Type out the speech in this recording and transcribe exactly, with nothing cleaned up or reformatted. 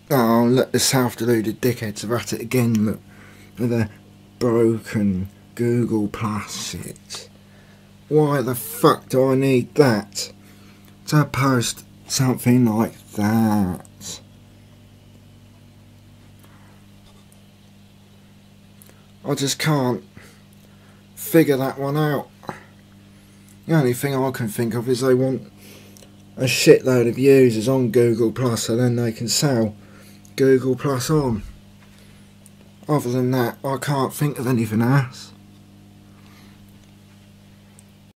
Oh, look, the self-deluded dickheads are at it again, look, with their broken Google Plus shit. Why the fuck do I need that to post something like that? I just can't figure that one out. The only thing I can think of is they want a shitload of users on Google Plus so then they can sell Google Plus on. Other than that, I can't think of anything else.